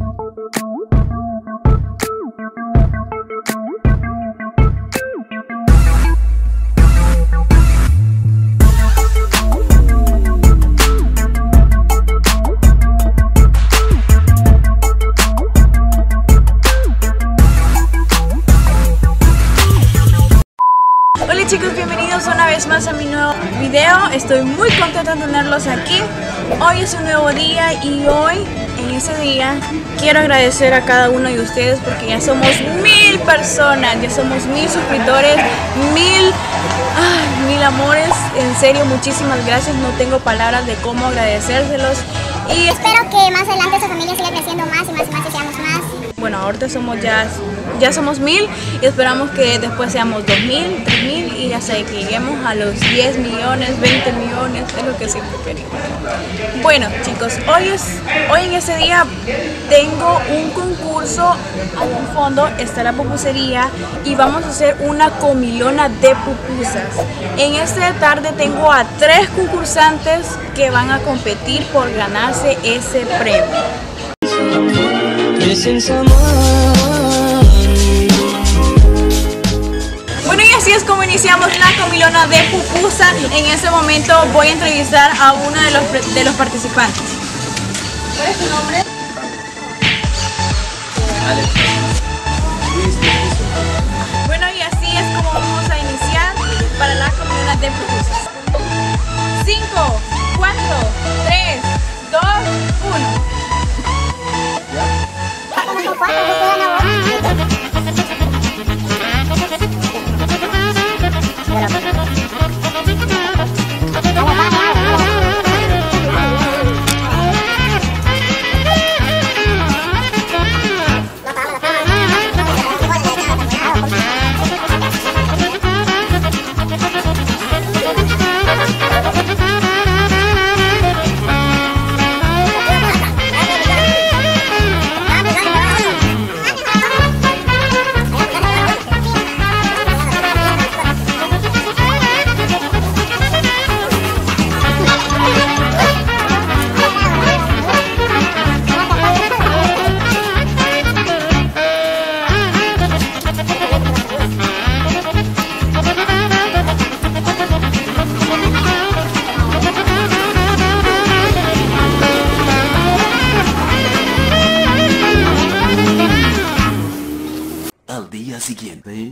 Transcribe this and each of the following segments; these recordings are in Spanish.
Hola chicos, bienvenidos una vez más a mi nuevo video. Estoy muy contenta de tenerlos aquí. Hoy es un nuevo día y hoy, en ese día, quiero agradecer a cada uno de ustedes porque ya somos 1000 personas, ya somos 1000 suscriptores, 1000 amores. En serio, muchísimas gracias. No tengo palabras de cómo agradecérselos. Y espero que más adelante su familia siga creciendo más y más y más y seamos más. Bueno, ahorita somos ya somos 1000 y esperamos que después seamos 2000, 3000 y hasta que lleguemos a los 10 millones, 20 millones, es lo que siempre queremos. Bueno chicos, hoy en este día tengo un concurso. Al fondo está la pupusería y vamos a hacer una comilona de pupusas. En esta tarde tengo a 3 concursantes que van a competir por ganarse ese premio. Bueno, y así es como iniciamos la comilona de pupusa. En este momento voy a entrevistar a uno de los participantes. ¿Cuál es tu nombre? Alex. Bueno, y así es como vamos a iniciar para la comilona de pupusas. 5, 4, 3, 2, 1. Al día siguiente.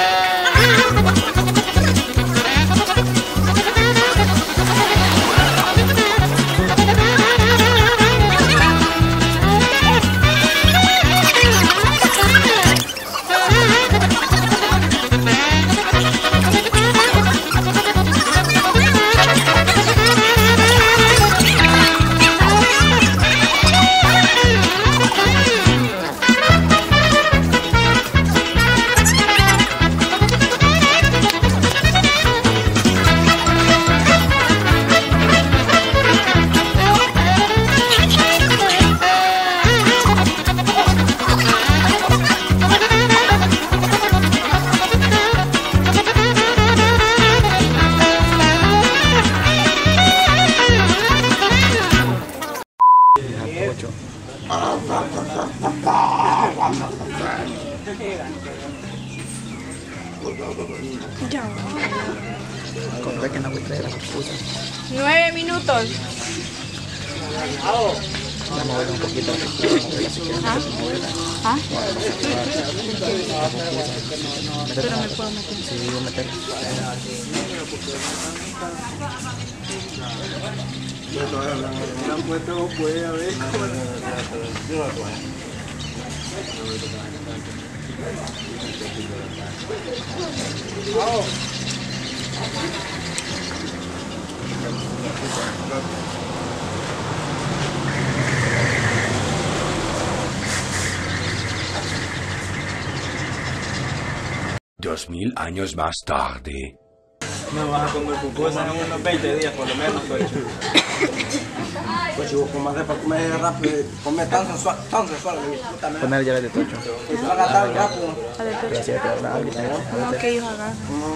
Ya. Conté que no voy a traer las pupusas. 9 minutos. Vamos a ver un poquito. ¿Ah? Pero me puedo meter. Sí, voy a meter. Dos 2000 años más tarde. No vas a comer pupusas en unos 20 días por lo menos, pues. Pues si vos comes para comer rápido, comer tan sensual, Poner ya de tocho. eso va a gastar rápido. No, que ellos hagan.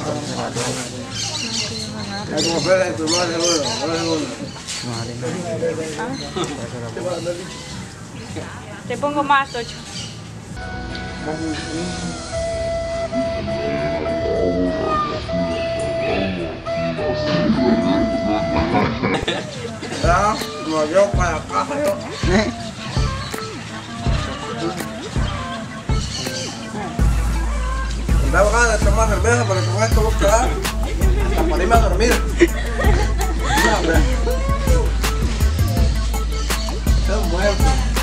Es como Fede, tu madre seguro, no es seguro. Te pongo más, Tocho. No, yo para acá, yo. Me da ganas de tomar cerveza, pero con esto voy a quedar hasta para irme a dormir. Estoy muerto.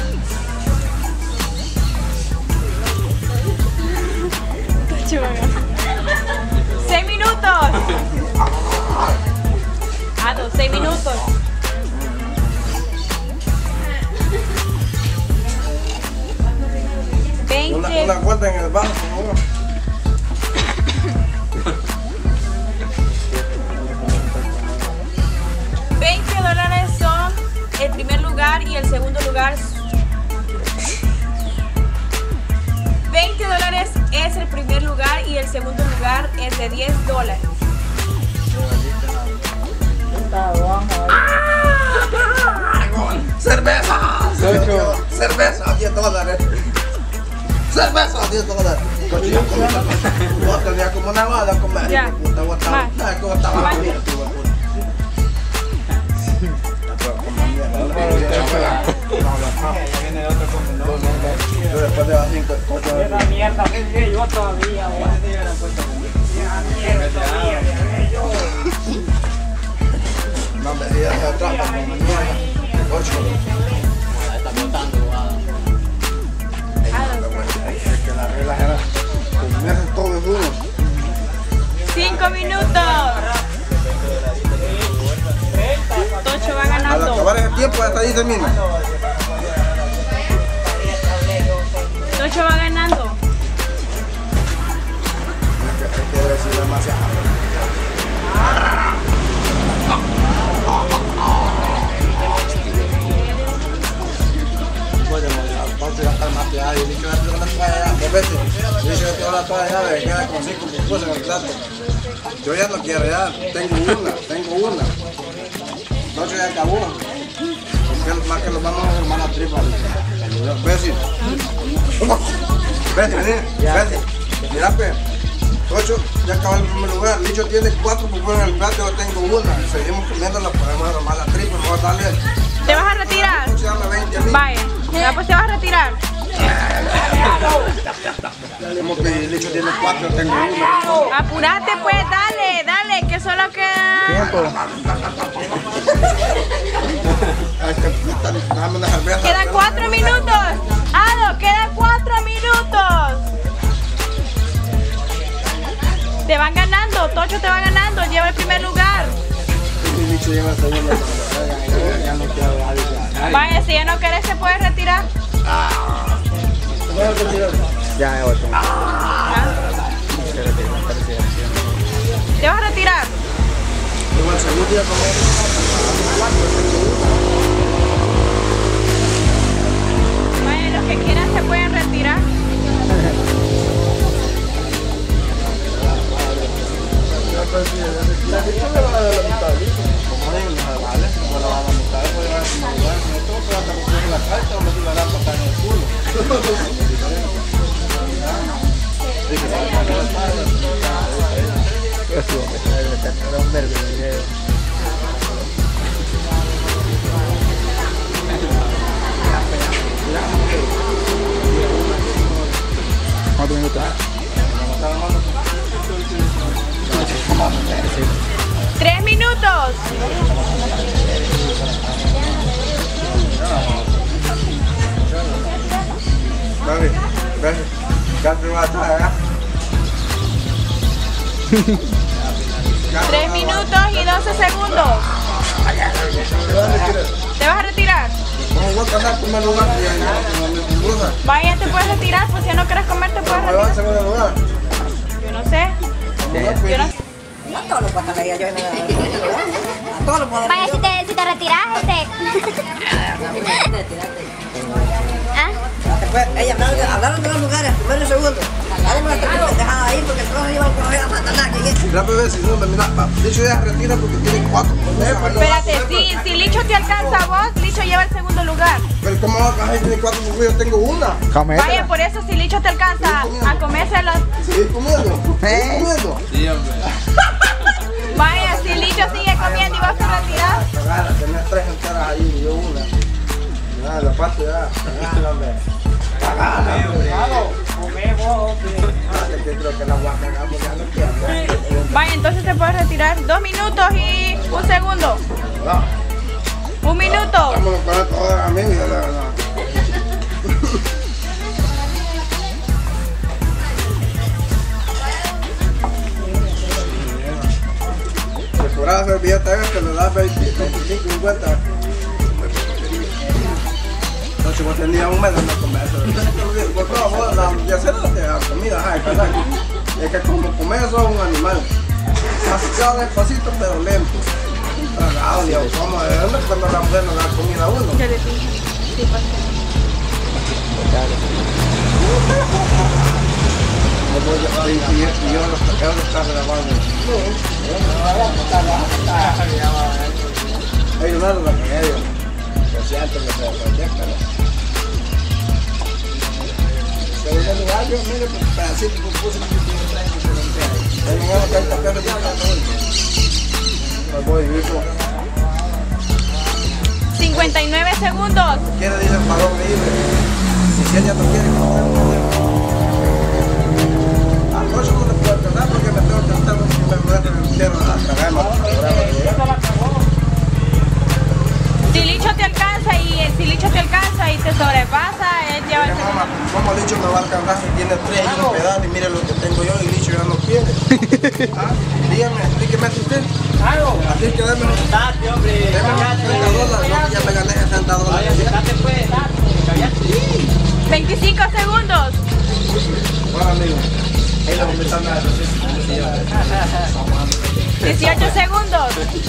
Tocho va a ganar. 6 minutos. 6 minutos. Una vuelta en el bajo, por favor. $20 son el primer lugar y el segundo lugar. $20 es el primer lugar y el segundo lugar es de $10. ¡Cerveza! ¡Cerveza a $10! ¡Cerveza a $10! Tenía como una bala a comer. Ya. Después de las 5, esa mierda que yo todavía, no me digas de atrás, como mierda. 8. está botando, Es que las reglas eran comerse todos uno. 5 minutos. Tocho va Al ganando. acabar ese tiempo, hasta ahí termina. Tocho va ganando. Hay que decir demasiado. Entonces ya está más pegado y el bicho ya tiene una toalla dos veces. El bicho ya tiene una toalla de queda con 5 pupusas en el plato. Yo ya no quiero, ya tengo una. Entonces ya acabó. Porque más que nos vamos a formar la tripa. Bessie. Bessie. Mira, pues. Tocho ya acabó el primer lugar. Licho tiene 4 pupusas en el plato, yo tengo una. Seguimos comiéndola, podemos formar la tripa. Vamos a darle. ¿Te vas a retirar? Tocho dame 20 a mí. Vaya. Ya pues te vas a retirar. Como que Licho tiene 4, yo tengo una. Apurate pues, dale, que solo queda. Tiempo. Dame una cerveza. Quedan 4 minutos. Ado, quedan 4 minutos. Te van ganando, Tocho te va ganando, lleva el primer lugar. Licho lleva el segundo. Ya no quiero dejar. Vaya, si ya no querés se puede retirar. Ya es 8. ¿Te vas a retirar? Igual segundo día Vaya, los que quieran se pueden retirar. La Licho le va a dar la mitad de Licho. Como digo, no vale. Como le va a dar la mitad, puede llevar a su lugar. No todo, pero hasta que tiene la carta, no se va a dar para en el culo. Era un verde el video. ¿Cuántos minutos? 3 minutos. Dale, ya te va a estar, ¿eh? 3 minutos y 12 segundos. ¿Te vas a retirar? Vamos a pasar por primer lugar y pupusas. Vaya, te puedes retirar, pues si no quieres comer te puedes ¿Me va en retirar. segundo lugar? Yo no sé. Yo no sé. No todos los pastelería yo a todos los puedo. Vaya, si te retiras, ¿Ah? Ella hablaron de los lugares, primero y segundo. Dale las dejada ahí porque todos iban a coger a matar Mira, bebé, si no, mira, Licho ya retira porque tiene 4. Espérate, si Licho te alcanza a vos, Licho lleva el segundo lugar. Pero ¿cómo casi tiene 4 porque yo tengo una. Vaya, por eso si Licho te alcanza a comérselo. Seguí comiendo. Seguí comiendo. Sí, hombre. Vaya, si Licho sigue comiendo y vas a retirar. Cagala, tenés 3 enteras ahí y yo una. Nada, la parte ya. Cagala, hombre. Cagala, hombre. Yo creo que la voy a cagar porque ya no quiero. Vaya, entonces te puedes retirar 2 minutos y 1 segundo. 1 minuto. Vámonos con esto ahora, amigo. Si fuera a hacer billete este, le das 25, 50. Entonces vos tenías un mes de no comer eso. Por favor, ya sé la comida, ay, ¿verdad? Es que como comer eso es un animal. Masticado despacito pero lento. Tragado, Dios, ¿cómo? ¿De dónde cuando la mujer nos da comida a uno? Ya le dije. Sí, pasó. Y yo los taqueos los traje grabando. Ellos no lo que ellos. Lo siento, lo sé, segundo lugar, yo mire, pedacito, puse un poquito de tren y se lo entregué. Ahí llegamos que hay taqueos de pues voy, hijo. 59 segundos. Quiere dice el balón libre. Si ella no quiere, no al próximo no le puedo alcanzar porque me tengo que estar me quiero tragar más. Si Licho te alcanza y te sobrepasa, él lleva el segundo. ¿Cómo Licho me va a alcanzar si tiene 3 y un pedazo y mire lo que tengo yo y Licho ya no quiere? Dígame, explíqueme usted. Así que déme $60, ya me gané $60. 25 segundos. Bueno, amigo, ahí la conversación de 18 segundos.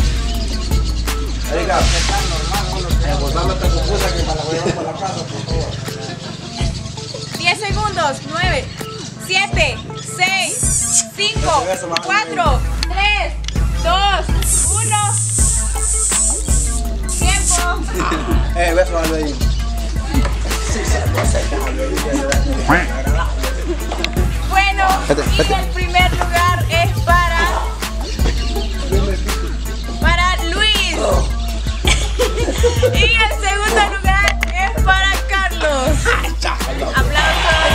Oiga, pues dame esta confusa que me la voy a llevar para la casa, por favor. 10 segundos. 9, 7, 6, 5, 4, 3, 2, 1. Tiempo. Beso al ahí. Bueno, y el primer lugar es para Luis. Y el segundo lugar es para Carlos. Aplausos.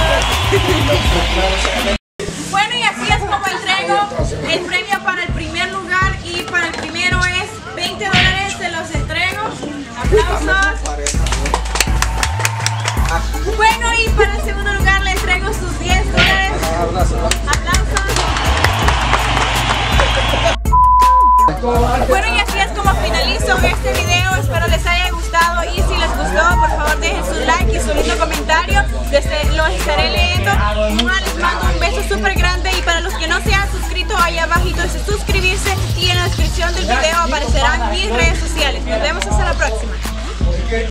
Bueno, y así es como entrego el premio para el primer lugar y para el primero es $20, se los entrego. Aplausos. Bueno, y para el segundo lugar le entrego sus $10. Aplausos. Bueno, y así es como finalizo este video. Espero les haya gustado y si les gustó, por favor dejen su like y su lindo comentario. Los estaré leyendo. Les mando un beso súper grande y para los que no se han suscrito, ahí abajito dice suscribirse y en la descripción del video aparecerán mis redes sociales. Nos vemos hasta la próxima.